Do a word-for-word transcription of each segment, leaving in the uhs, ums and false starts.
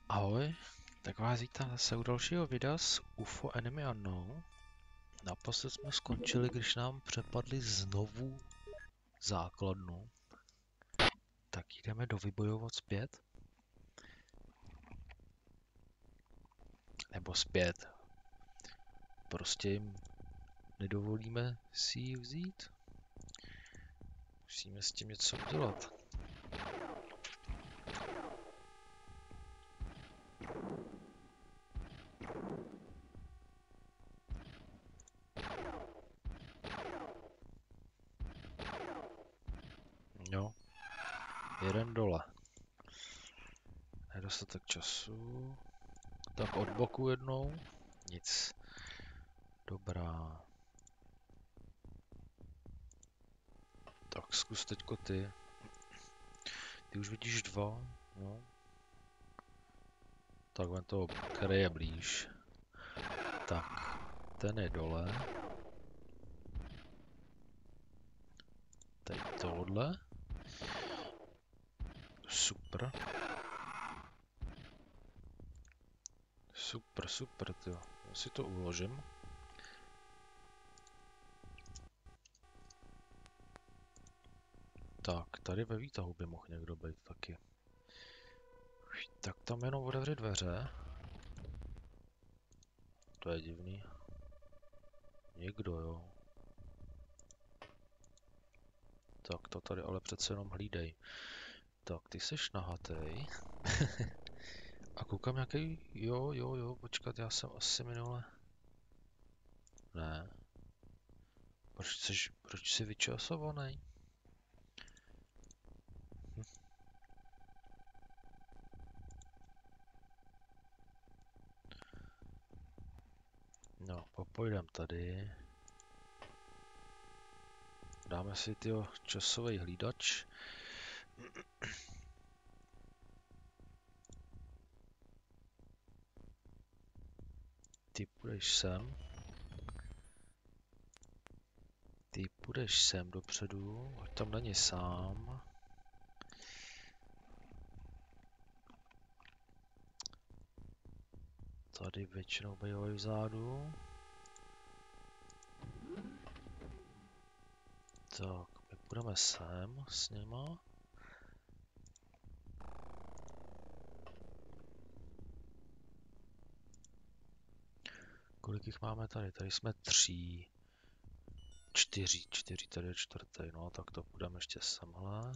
Ahoj, tak vás vítám zase u dalšího videa z U F O Enemy Unknown. Naposled jsme skončili, když nám přepadli znovu základnu. Tak jdeme dovybojovat zpět. Nebo zpět. Prostě jim nedovolíme si ji vzít. Musíme s tím něco udělat. Jo, jeden dole. Nedostatek času. Tak od boku jednou. Nic. Dobrá. Tak zkus teďko ty. Ty už vidíš dva, no. Tak vem toho, který je blíž. Tak, ten je dole. Teď tohle. Super. Super, super, tyjo. Já si to uložím. Tak, tady ve výtahu by mohl někdo být taky. Tak tam jenom otevři dveře. To je divný. Někdo, jo. Tak to tady ale přece jenom hlídej. Tak, ty seš nahatej. A koukám nějaký, jo, jo, jo, počkat, já jsem asi minule. Ne. Proč jsi, proč jsi vyčasovaný? Hm. No, popojdem tady. Dáme si tyho časový hlídač. Ty půjdeš sem. Ty půjdeš sem dopředu, ať tam není sám. Tady většinou bývají vzadu. Tak, my půjdeme sem s nima. Kolik jich máme tady? Tady jsme tři. Čtyři, čtyři, tady je čtvrtý, no tak to půjdeme ještě semhle.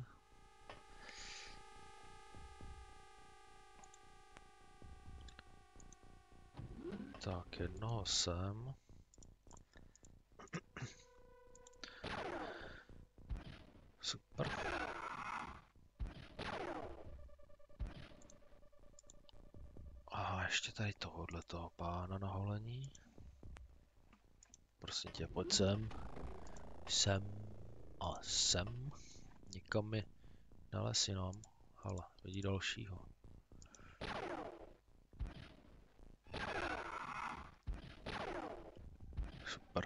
Tak, jednoho sem. Super. A ještě tady tohohle toho pána na holení. Prosím tě, pojď sem. Sem a sem. Nikam mi nalez jinam. Hala, vidí dalšího. Super.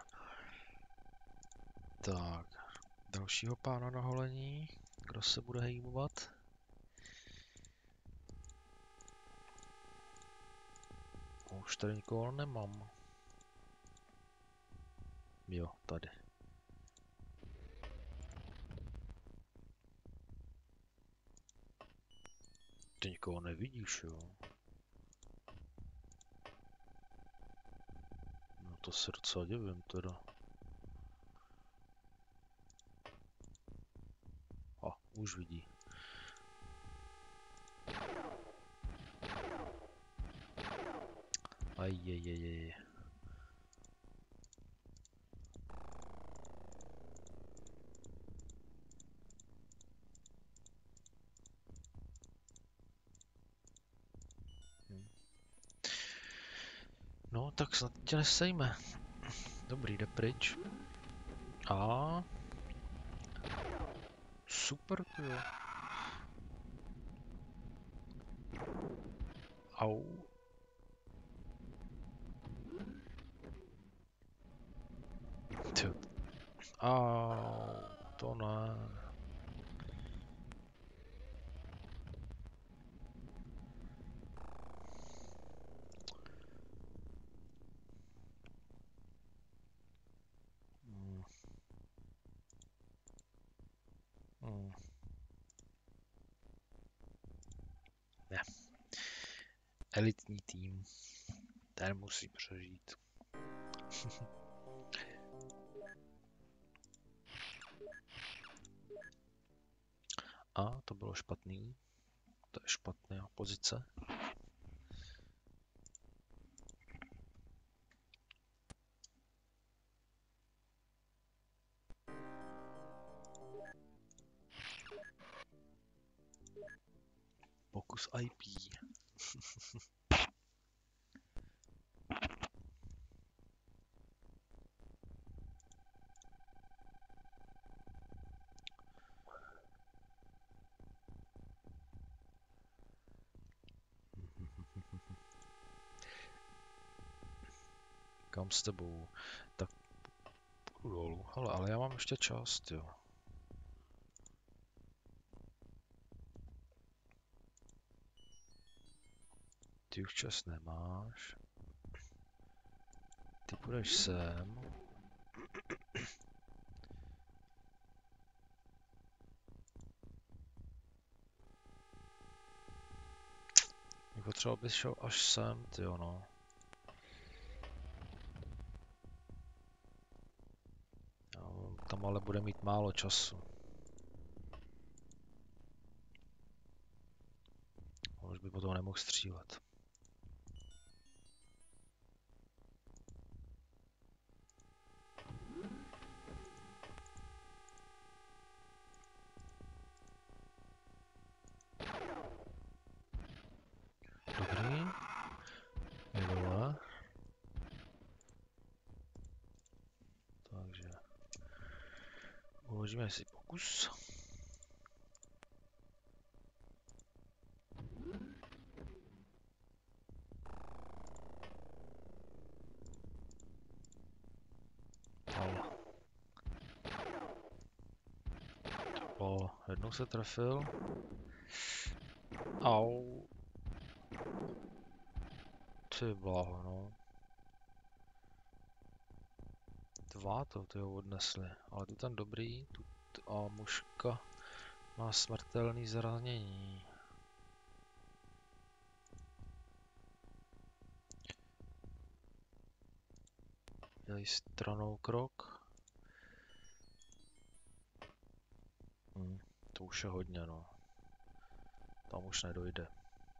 Tak, dalšího pána na holení. Kdo se bude hejmovat? Už tady nikoho nemám. Jo, tady. Ty nikoho nevidíš, jo? No to se docela divím teda. A, už vidí. Ajjejjejjej. Hm. No, tak snad tě nesejme. Dobrý, jde pryč. A super, tyjo. Au. Tyjo. Au, to ne. elitní tým. Ten musí přežít. A to bylo špatný. To je špatná pozice. Pokus I P. Kam s tebou? Tak půjdu dolů. Hele, ale já mám ještě čas, jo. Ty už čas nemáš. Ty půjdeš sem. Potřeba bys šel až sem, tyjo, no. Tam ale bude mít málo času. Už by potom nemohl střílet. Dobrý. Je dole. Takže uložíme si pokus. O, jednou se trefil. Au. Ty bláho, no. Dva to ty ho odnesli, ale tu ten dobrý, tu a mužka má smrtelný zranění. Dělej stranou krok. Hm, to už je hodně, no. Tam už nedojde.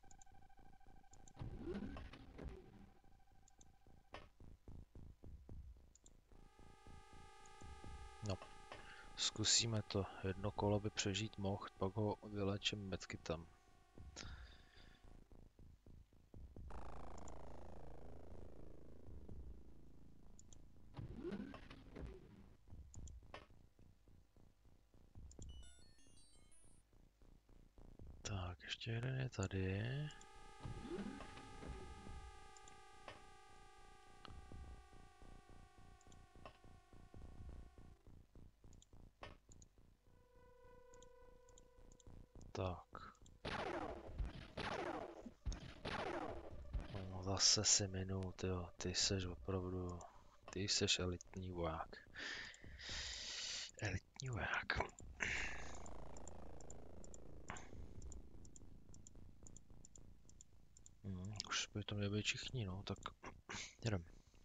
No, zkusíme to. Jedno kolo by přežít mohl, pak ho vylečím medkitem. Tak, ještě jeden je tady. Tak. No, zase si minul, tyjo. Ty seš opravdu... Ty seš elitní voják. Elitní voják. Hmm, už by to měli být všichni, no, tak jdem.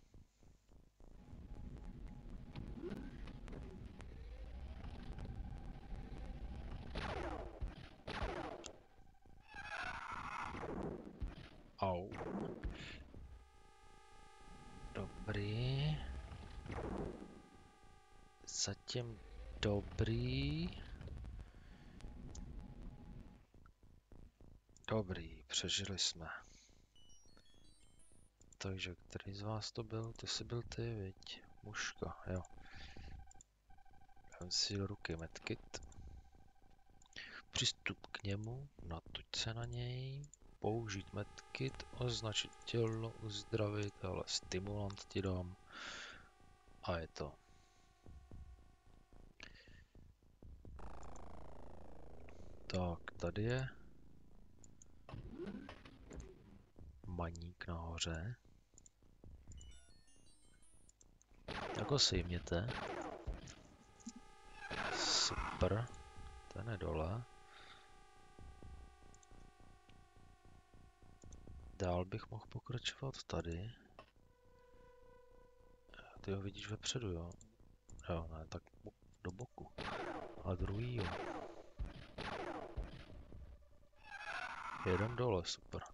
Au. Dobrý. Zatím dobrý. Dobrý, přežili jsme. Takže který z vás to byl? Ty jsi byl ty, viď? Mužka, jo. Dám si do ruky medkit. Přistup k němu, natoč se na něj. Použít medkit, označit tělo, uzdravit, ale stimulant ti dám. A je to. Tak, tady je maník nahoře. Tak ho sejměte. Super. Ten je dole. Dál bych mohl pokračovat tady. Ty ho vidíš vepředu, jo? Jo, ne, tak do boku. A druhý, jo. Jeden dole, super.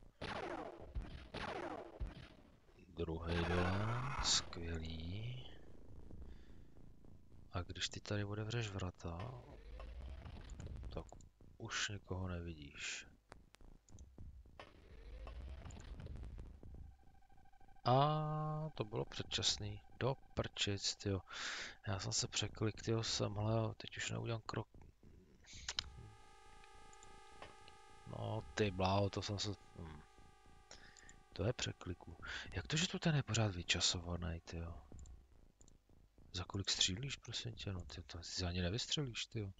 Druhý dole, skvělý. A když ty tady otevřeš vrata, tak už nikoho nevidíš. A to bylo předčasný. Do prčic, tyjo. Já jsem se překlik, tyjo, semhle, teď už neudělám krok. No ty bláho, to jsem se... Hm. To je překliku. Jak to, že tu ten je pořád vyčasovaný, tyjo? Za kolik střílíš, prosím tě, no ty to si ani nevystřelíš, tyjo.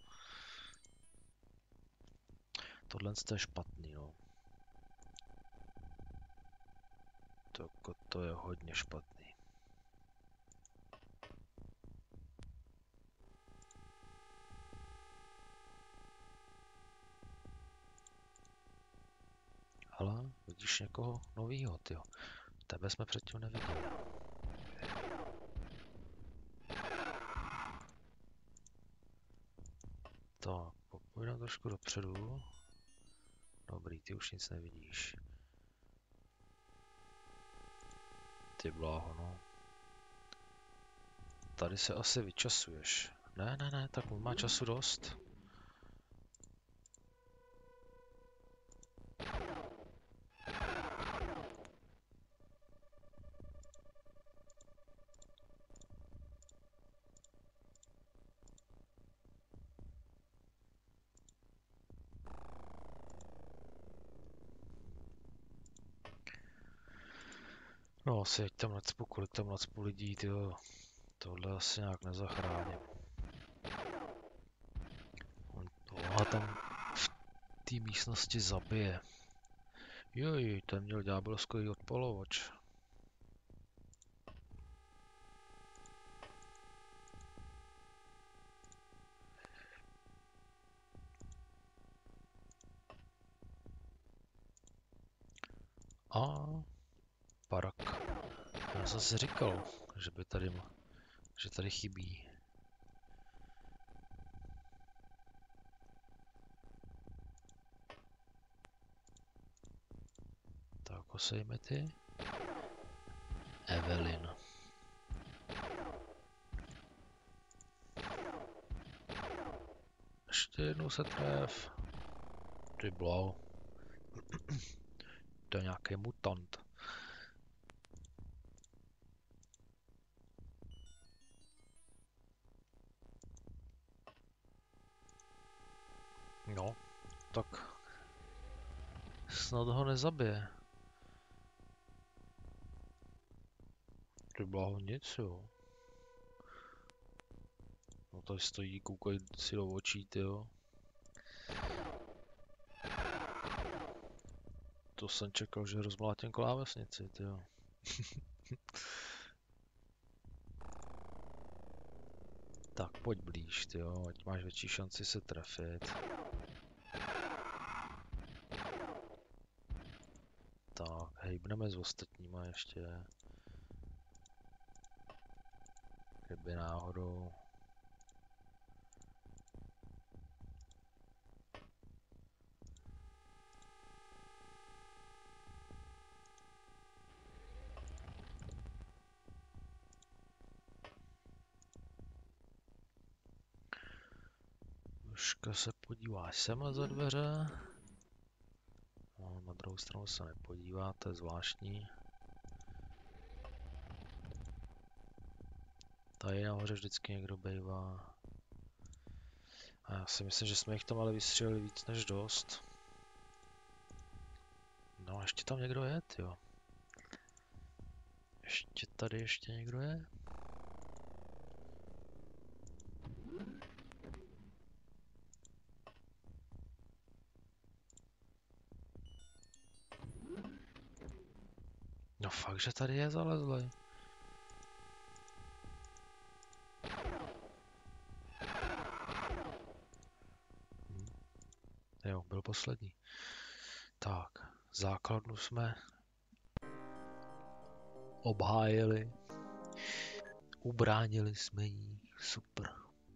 Tohle je špatný, no. To, to je hodně špatný. Ale vidíš někoho novýho, tyjo. Tebe jsme předtím neviděli. Tak, půjdeme trošku dopředu. Dobrý, ty už nic nevidíš. Ty bláho, no. Tady se asi vyčasuješ. Ne, ne, ne, tak on má času dost. No asi jeď tam nacpu, kolik tam nacpu lidí, tyjo. Tohle asi nějak nezachráním. On tohle tam v té místnosti zabije. Joj, ten měl ďábelský odpalovač. A parak. Já jsem si říkal, že by tady, že tady chybí. Tak, osejme ty. Evelyn. Ještě jednou se tref. Ty blau. To je nějaký mutant. No, tak snad ho nezabije. Ty bláho, nic, jo. No tady stojí, koukaj si do očí, tyjo. To jsem čekal, že rozmlátím klávesnici, tyjo. Tak pojď blíž, tyjo, ať máš větší šanci se trefit. Tak, hejbneme s ostatníma ještě. Kdyby náhodou. Troška se podíváš sem za dveře. No, na druhou stranu se nepodívá, to je zvláštní. Tady nahoře vždycky někdo bejvá. A já si myslím, že jsme jich tam ale vystřelili víc než dost. No a ještě tam někdo je, jo. Ještě tady ještě někdo je? No fakt, že tady je zalezlej. Hm. Jo, byl poslední. Tak, základnu jsme obhájili. Ubránili jsme jí. Super.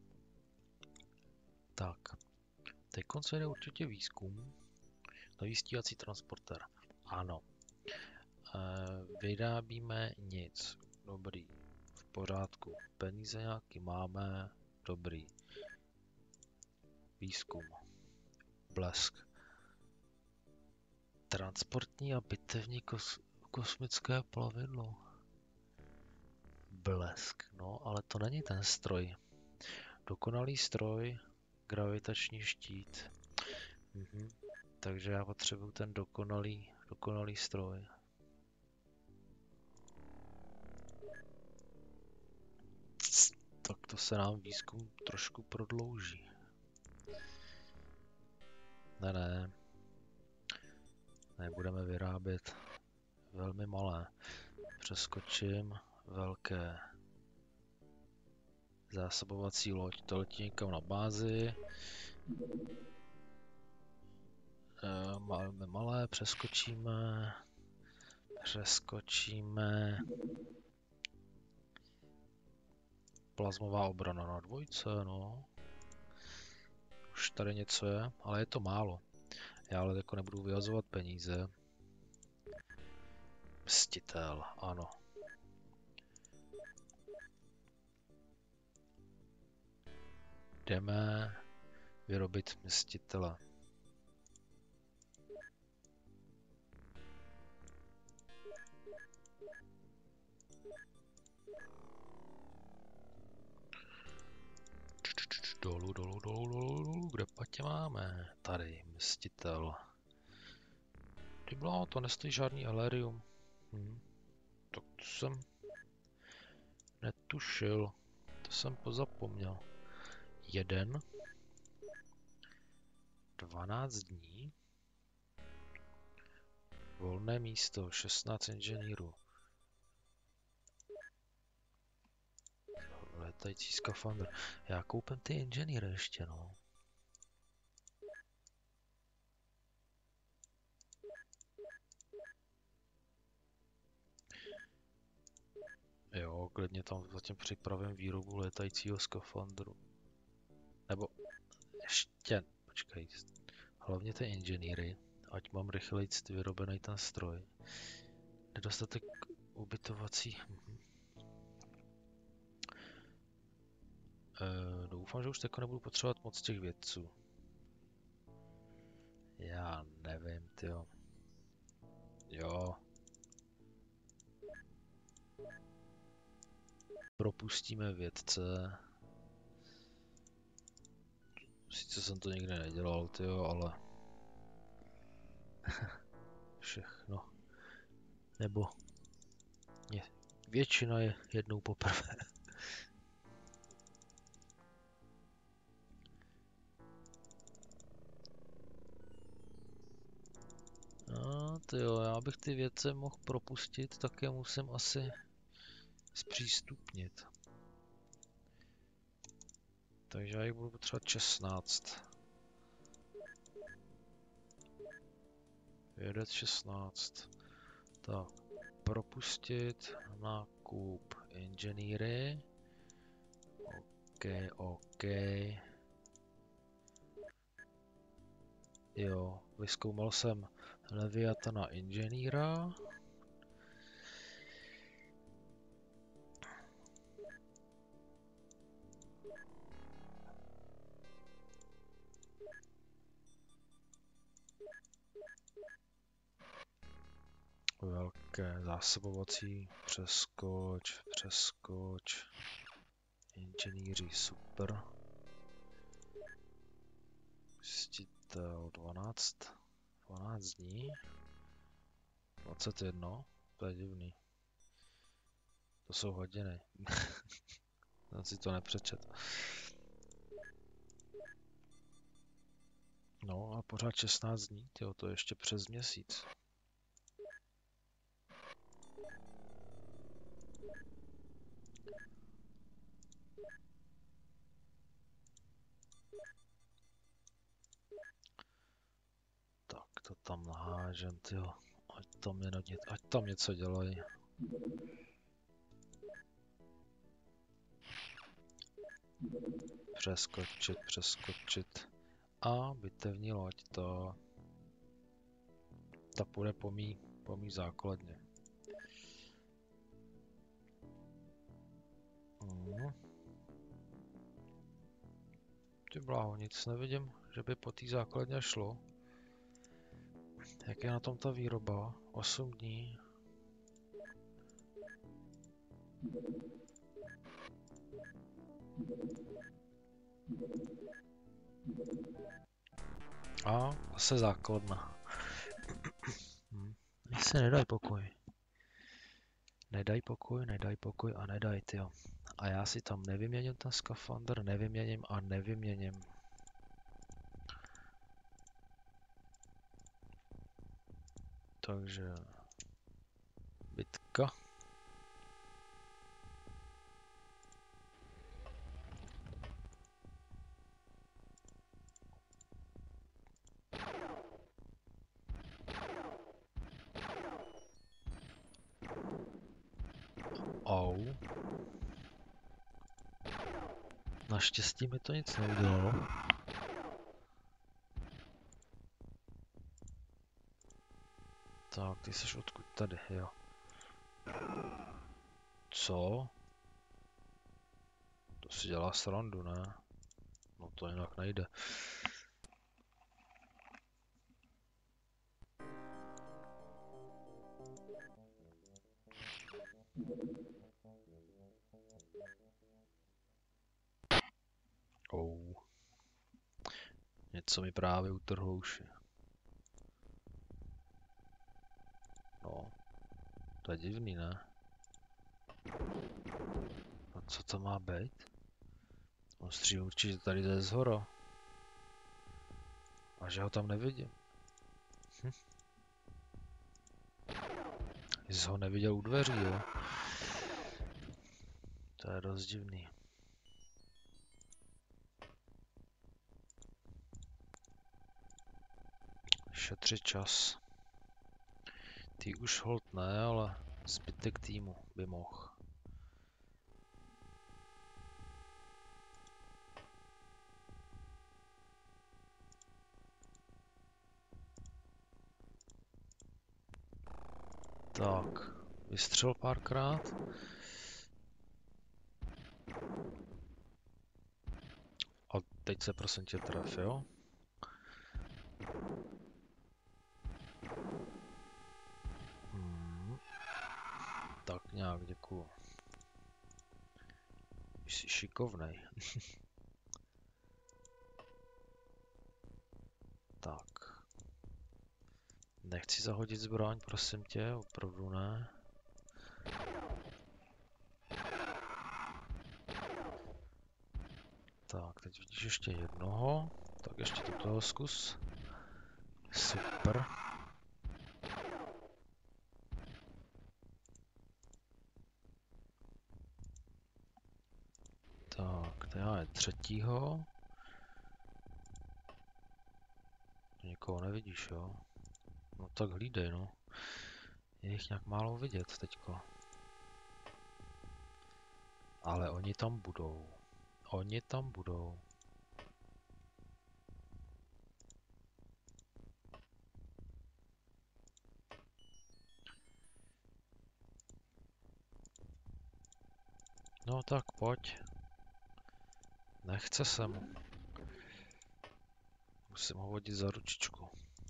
Tak. Teď se jde určitě výzkum. Nový stíhací transportér. Ano. E, vyrábíme nic. Dobrý. V pořádku. Peníze nějaký máme. Dobrý. Výzkum. Blesk. Transportní a bitevní kos kosmické plavidlo. Blesk. No, ale to není ten stroj. Dokonalý stroj. Gravitační štít. Mhm. Takže já potřebuju ten dokonalý, dokonalý stroj. Tak to se nám výzkum trošku prodlouží. Ne, ne. Nebudeme vyrábět velmi malé. Přeskočím velké. Zásobovací loď, to letí někam na bázi. Máme malé, přeskočíme. Přeskočíme. Plazmová obrana na dvojce, no. Už tady něco je, ale je to málo. Já ale jako nebudu vyhazovat peníze. Mstitel, ano. Jdeme vyrobit mstitele. Dolů, dolů, dolů, dolů, dolů, kde patě máme? Tady, mstitel. Ty bylo, to nestojí žádný elerium. Hm. Tak to jsem netušil. To jsem pozapomněl. Jeden. dvanáct dní. Volné místo, šestnáct inženýrů. Letající skafandr. Já koupím ty inženýry ještě, no. Jo, klidně tam zatím připravím výrobu letajícího skafandru. Nebo ještě, počkej, hlavně ty inženýry, ať mám rychleji vyrobený ten stroj. Nedostatek ubytovací. Mhm. E, doufám, že už tako nebudu potřebovat moc těch vědců. Já nevím, tyjo. Jo. Propustíme vědce. Sice jsem to nikdy nedělal, tyjo, ale... Všechno. Nebo... Ne, většina je jednou poprvé. No, tyjo, já bych ty vědce mohl propustit, tak je musím asi zpřístupnit. Takže já jich budu potřebovat šestnáct. Vědec šestnáct. Tak, propustit, nákup inženýry. OK, OK. Jo, vyzkoumal jsem Leviatana inženýra. Velké zásobovací, přeskoč, přeskoč. Inženýři, super. Mstitel dvanáct, dvanáct dní. dvacet jedna, to je divný. To jsou hodiny. Jsem si to nepřečet. No a pořád šestnáct dní, tyjo, to je ještě přes měsíc. Tak to tam nahážem, tyjo. Ať tam, jen, ať tam něco dělají. Přeskočit, přeskočit. A bitevní loď, to... Ta půjde po mý, po mý základně. Hmm. Ty bláho, nic nevidím, že by po té základně šlo. Jak je na tom ta výroba? osm dní. A zase základna. Hm. Mně se nedaj pokoj. Nedaj pokoj, nedaj pokoj a nedaj, tyjo. A já si tam nevyměním ten skafandr, nevyměním a nevyměním. Takže... bitka. Au. Naštěstí mi to nic neudělalo. Tak, ty jsi odkud tady, jo. Co? To si dělá srandu, ne? No to jinak nejde. Oh. Něco mi právě utrhlo uši. No, to je divný, ne? A co to má být? On střílí určitě tady ze zhora. A že ho tam nevidím. Hm. Jsi ho neviděl u dveří, jo? To je dost divný. Šetřit čas. Ty už hold ne, ale zbytek týmu by mohl. Tak, vystřel párkrát. A teď se prosím tě tref, jo? Hmm. Tak nějak, děkuju. Jsi šikovnej. Tak. Nechci zahodit zbraň, prosím tě, opravdu ne. Tak, teď vidíš ještě jednoho. Tak ještě do toho zkus. Super. Tak, to je třetího. Nikoho nevidíš, jo? No tak hlídej, no. Je jich nějak málo vidět teďko. Ale oni tam budou. Oni tam budou. No tak pojď. Nechce se mu. Musím ho vodit za ručičku.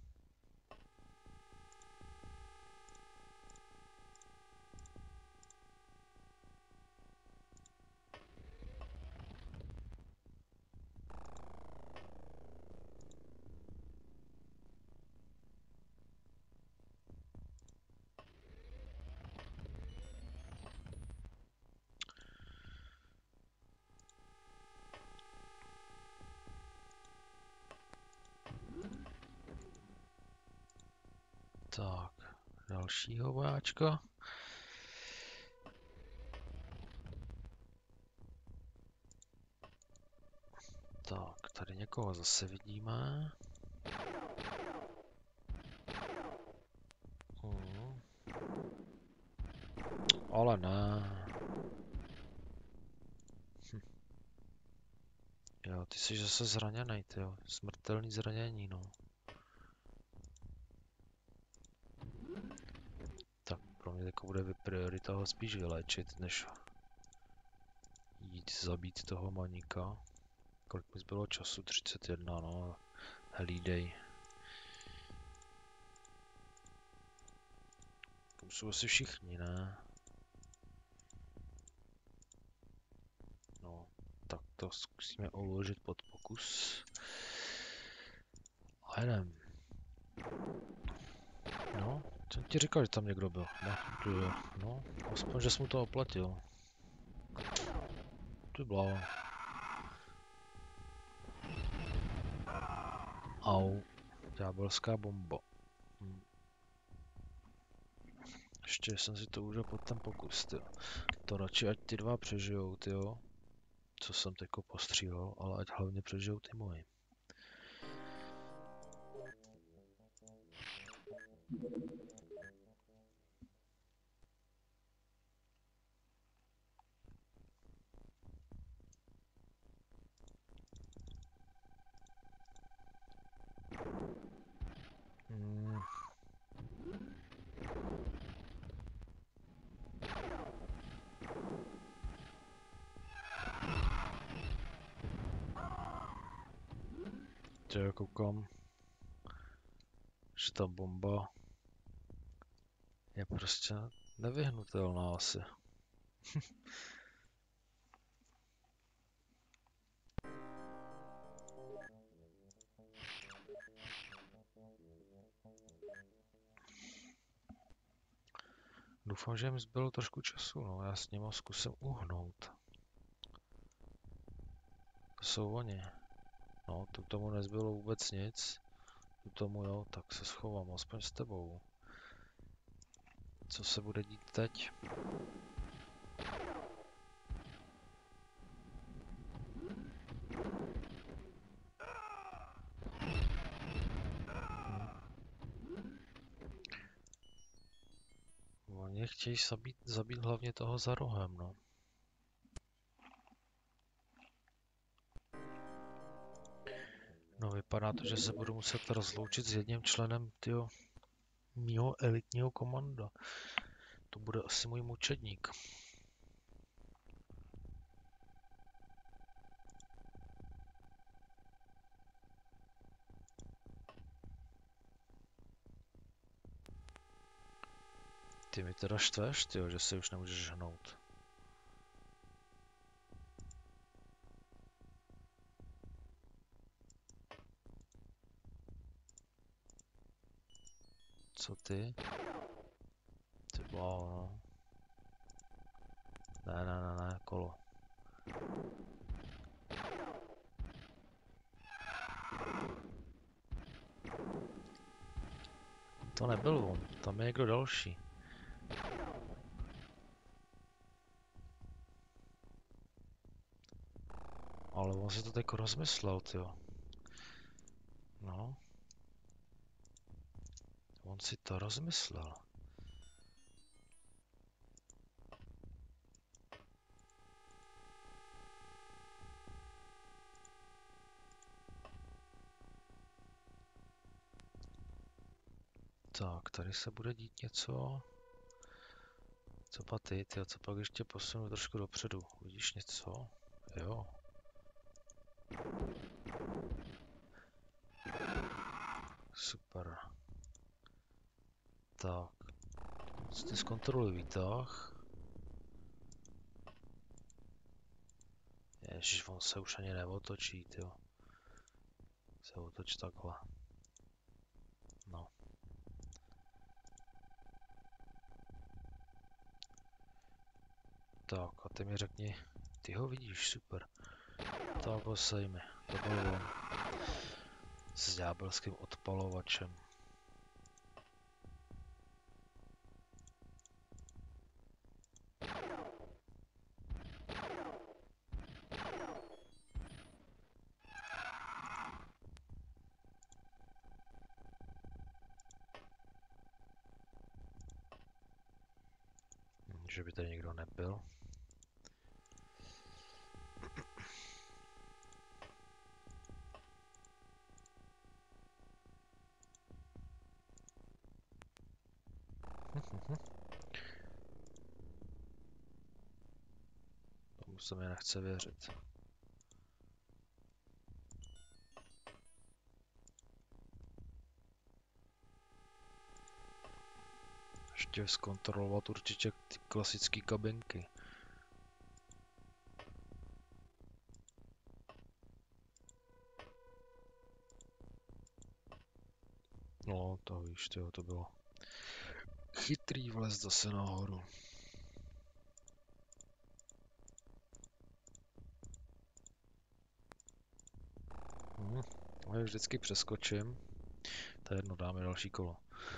Tak, dalšího vojáčka. Tak, tady někoho zase vidíme. Hmm. Ale ne. Hm. Jo, ty jsi zase zraněnej, tyjo. Smrtelný zranění, no. Tak pro mě jako bude priorita ho spíš vylečit, než jít zabít toho maníka. Kolik mi zbylo času? třicet jedna, no. Hlídej. Tam jsou asi všichni, ne? No, tak to zkusíme uložit pod pokus. A jedem. No, jsem ti říkal, že tam někdo byl. No, no aspoň, že jsi mu to oplatil. Ty bláho. Au. Ďábelská bomba. Hm. Ještě jsem si to užil pod ten pokus, tyjo. To radši ať ty dva přežijou, tyjo. Co jsem teďko postřílel, ale ať hlavně přežijou ty moji. Hmm. Já koukám, že ta bomba je prostě nevyhnutelná asi. Doufám, že jim zbylo trošku času, no, já s nima zkusím uhnout. To jsou oni. No, tu tomu nezbylo vůbec nic. Tu tomu jo, tak se schovám, aspoň s tebou. Co se bude dít teď? Oni chtějí zabít, zabít hlavně toho za rohem, no. No, vypadá to, že se budu muset rozloučit s jedním členem tyho mýho elitního komanda. To bude asi můj mučedník. Ty mi teda štveš, tyjo, že si už nemůžeš hnout. Co ty? Ty bláho, no. Ne, ne, ne, ne, kolo. To nebyl on, tam je někdo další. Ale on si to teď rozmyslel, tyjo. No. On si to rozmyslel. Tak, tady se bude dít něco. Co pak ty, tyjo, co pak ještě posunu trošku dopředu. Vidíš něco? Jo. Super. Tak. Co ty zkontroluj výtah. Ježiš, on se už ani neotočí, tyjo. Se otoč takhle. No. Tak a ty mi řekni, ty ho vidíš, super. Tak ho sejmi, to byl on. S ďábelským odpalovačem. Že by tady někdo nebyl. Tomu se mi nechce věřit. Ještě zkontrolovat určitě ty klasické kabinky. No, to víš, tyjo, to bylo chytrý vlez zase nahoru. Hm, ale vždycky přeskočím. To je jedno, dáme další kolo.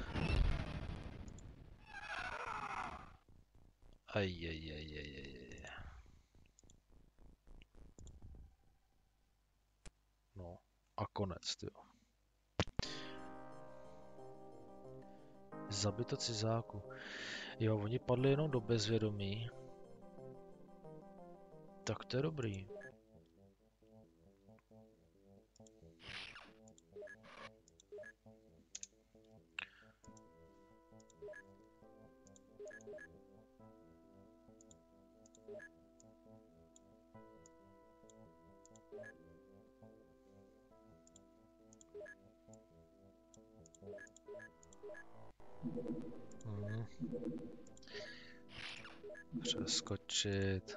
Ajajajajajaj. No, a konec, tyjo. Zabito cizáku. Jo, oni padli jenom do bezvědomí. Tak to je dobrý. Hmm. Přeskočit.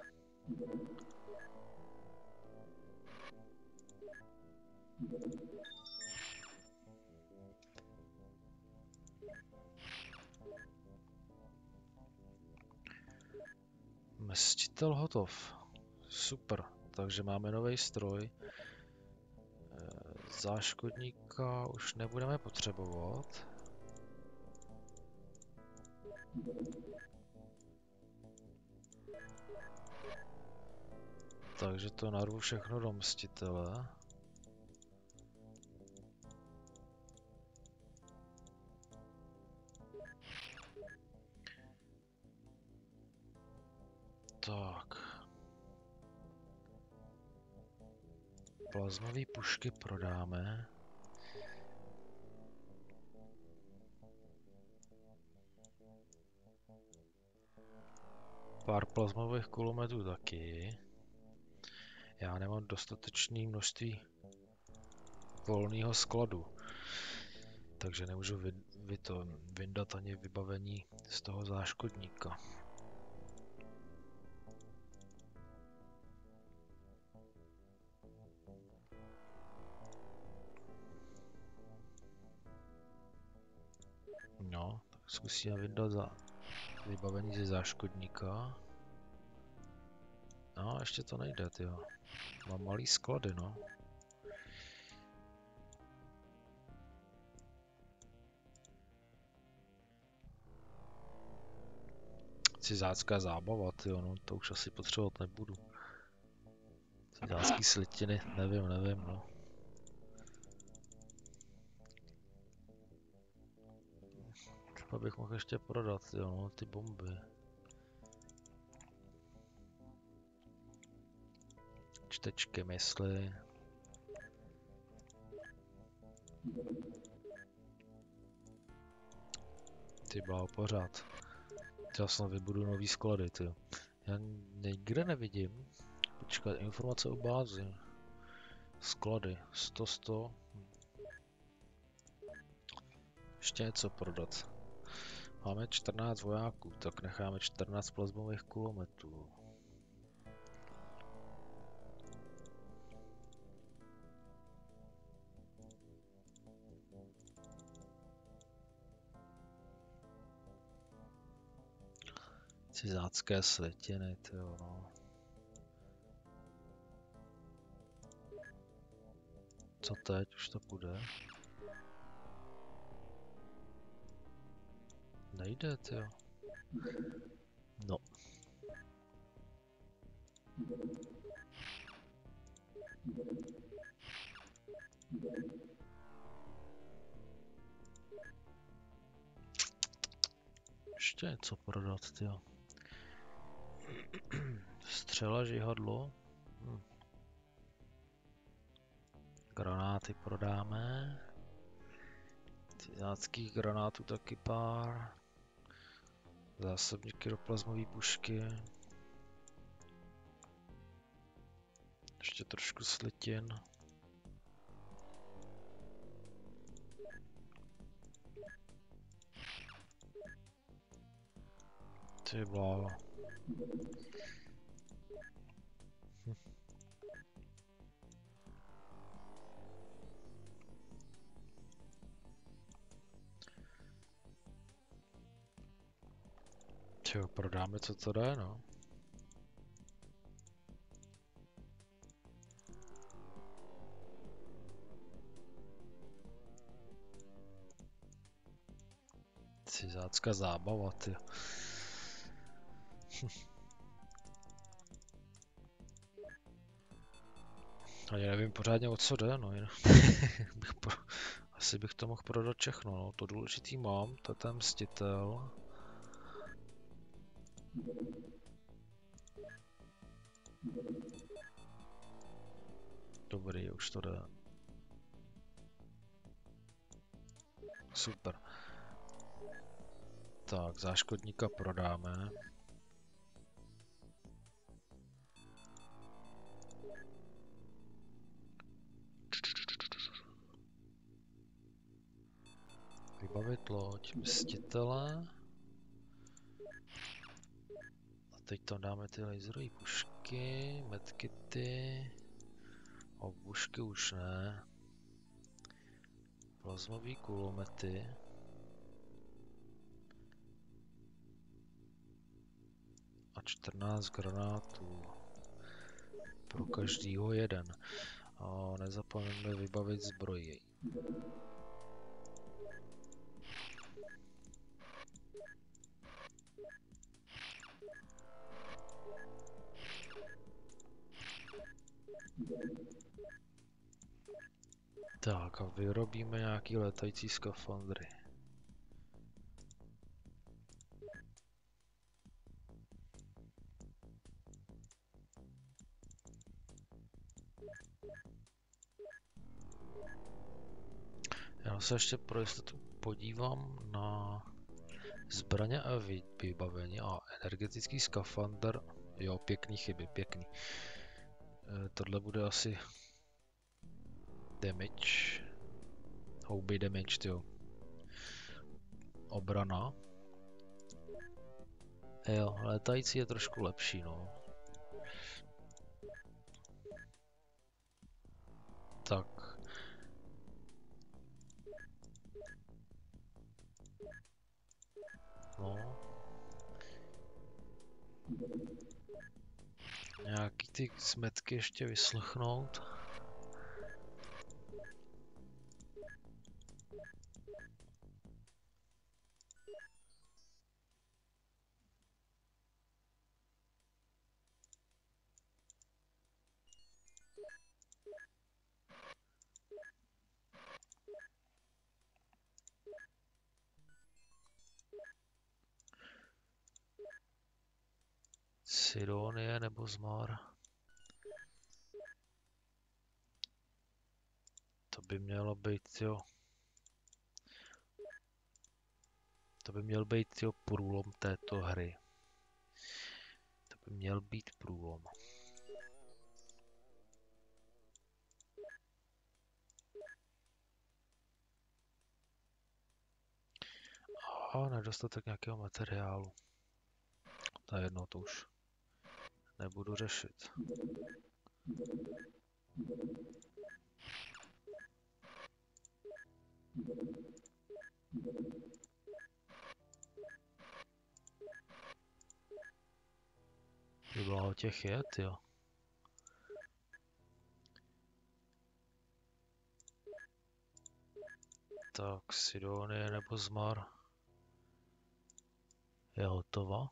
Mstitel hotov. Super, takže máme nový stroj. Záškodníka už nebudeme potřebovat. Takže to narvu všechno do mstitele. Tak. Plazmové pušky prodáme. Pár plazmových kulometů taky. Já nemám dostatečné množství volného skladu. Takže nemůžu vy, vy to, vyndat ani vybavení z toho záškodníka. No, tak zkusíme vyndat za vybavení ze záškodníka. No, ještě to nejde, tyjo. Mám malý sklady, no. Cizácká zábava, tyjo, no, to už asi potřebovat nebudu. Cizácký slitiny, nevím, nevím, no. Třeba bych mohl ještě prodat, jo, no, ty bomby. Čtečky, mysli. Ty bláho, pořád. Já snad vybudu nový sklady, ty. Já nikde nevidím. Počkat, informace o bázi. Sklady, sto sto. Ještě něco prodat. Máme čtrnáct vojáků, tak necháme čtrnáct plazmových kulometů. Cizácké slitiny, tyjo, no. Co teď? Už to půjde? Nejde, tyjo. No. Ještě něco prodat, tyjo. Střela, žihadlo. Hm. Granáty prodáme. Cizáckých granátů taky pár. Zásobníky do plazmové pušky. Ještě trošku slitin. Ty bláho. Hm. Čeho prodáme, co to jde, no. Cizácká zábava, ty. Ani nevím pořádně, o co jde, no. bych pro... Asi bych to mohl prodat všechno, no. To důležitý mám, to je ten mstitel. Dobrý, už to jde. Super. Tak, záškodníka prodáme. Vybavit loď, mstitele. A teď tam dáme ty laserové pušky, medkity. O, pušky už ne. Plazmové kulomety. A čtrnáct granátů. Pro každýho jeden. A nezapomeňme vybavit zbroji. Tak a vyrobíme nějaký létající skafandry. Já se ještě pro jistotu podívám na zbraně a vybavení a energetický skafandr. Jo, pěkný chyby, pěkný. E, tohle bude asi damage. Houby damage, tyjo. Obrana. Jo, létající je trošku lepší, no. Tak. No. Nějaký ty smetky ještě vyslechnout. Sidonie nebo Zmar. To by mělo být, jo. To by měl být, jo, průlom této hry. To by měl být průlom. A nedostatek nějakého materiálu. To je jedno, to už nebudu řešit. Bylo těch je, jo. Tak, Sidonie nebo Zmar je hotová.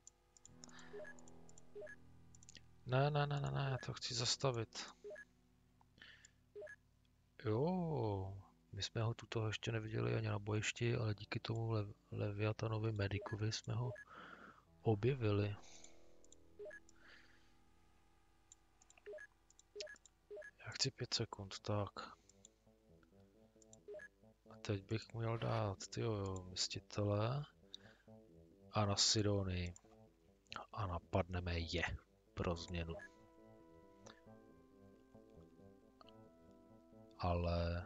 Ne, ne, ne, ne, ne, já to chci zastavit. Jo, my jsme ho tuto ještě neviděli ani na bojišti, ale díky tomu Le Leviatanovi Medicovi jsme ho objevili. Chci pět sekund, tak. A teď bych měl dát tyjo, mstitele a na Sidonii. A napadneme je pro změnu. Ale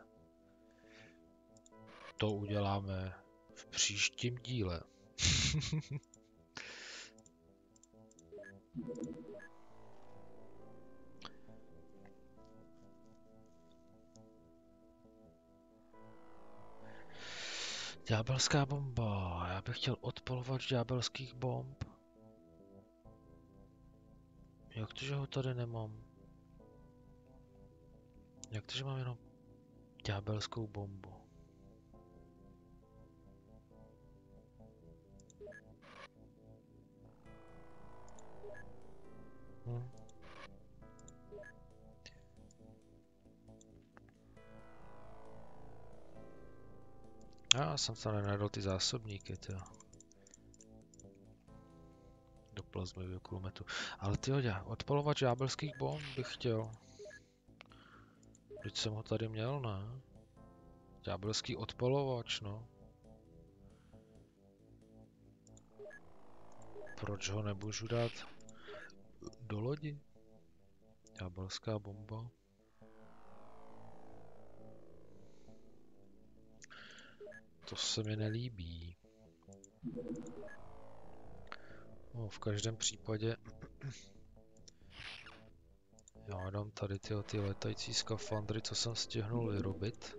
to uděláme v příštím díle. Ďábelská bomba. Já bych chtěl odpolovač ďábelských bomb. Jak to, že ho tady nemám? Jak to, že mám jenom ďábelskou bombu? Hm. Já jsem tady najdal ty zásobníky, tyjo. Do plazmového kulometu. Ale tyjo, odpolovač ďábelských bomb bych chtěl. Vždyť jsem ho tady měl, ne? Ďábelský odpolovač, no. Proč ho nemůžu dát do lodi? Ďábelská bomba. To se mi nelíbí. No, v každém případě já dám tady tyhle ty letající skafandry, co jsem stihnul vyrobit.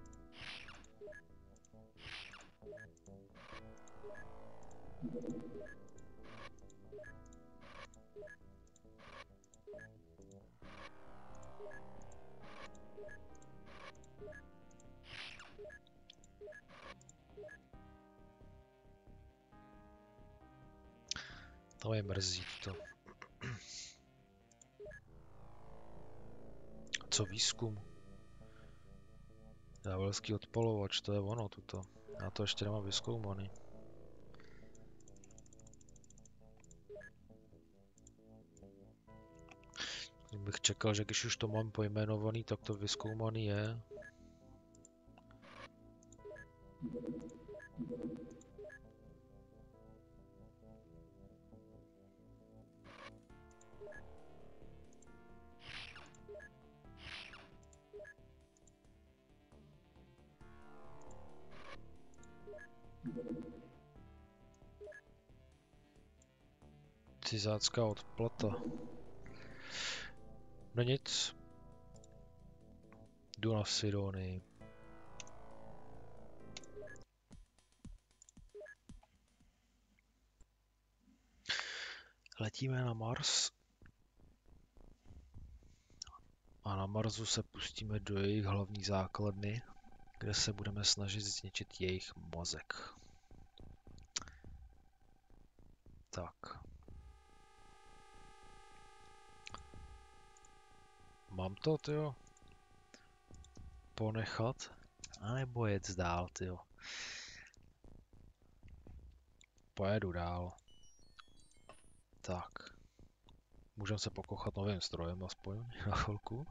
To je mrzí to. Co výzkum? Ďábelský odpolovač, to je ono tuto. Já to ještě nemám vyzkoumaný. Bych čekal, že když už to mám pojmenovaný, tak to vyzkoumaný je. Cizácká odplata. No nic. Jdu na Sidonii. Letíme na Mars. A na Marsu se pustíme do jejich hlavní základny, kde se budeme snažit zničit jejich mozek. Tak. Mám to, tyjo? Ponechat? A nebo jet dál, tyjo? Pojedu dál. Tak. Můžeme se pokochat novým strojem aspoň na chvilku.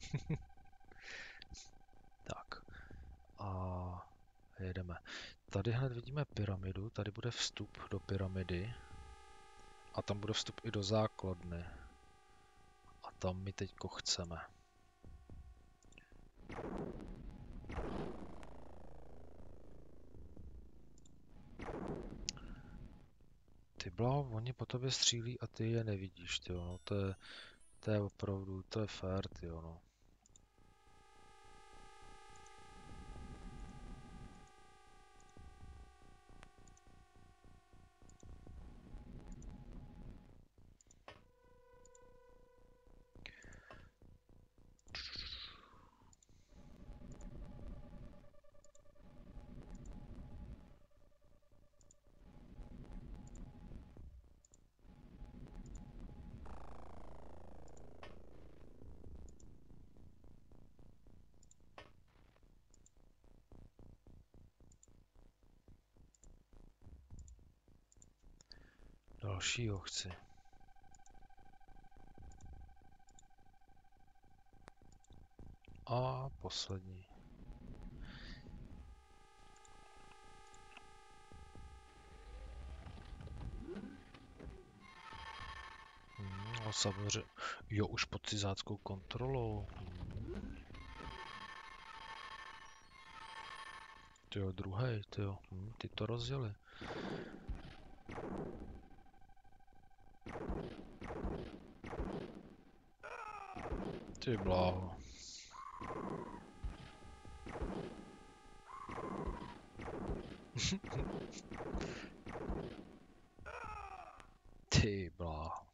Tak. A jedeme. Tady hned vidíme pyramidu, tady bude vstup do pyramidy. A tam bude vstup i do základny. A tam my teďko chceme. Ty bláho, oni po tobě střílí a ty je nevidíš, tyjo, no to je, to je opravdu, to je fér, tyjo, no. Dalšího chci. a poslední. Hmm, no samozřejmě. Jo, už pod cizáckou kontrolou. Hmm. Tyjo, druhej, tyjo. Hmm, ty to rozjeli. Ty bláho. Ty bláho.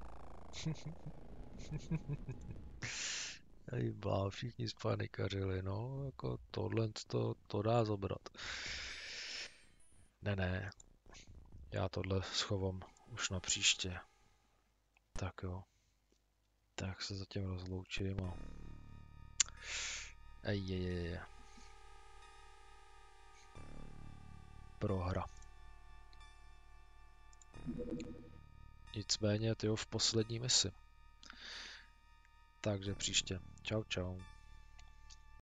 Ej bláho, všichni spanikařili, no, jako tohle to, to dá zabrat. Ne, ne, já tohle schovám už na příště. Tak jo. Tak se zatím rozloučím a... Ej, je, je, je. Prohra. Nicméně, tyjo, v poslední misi. Takže příště. Čau, čau.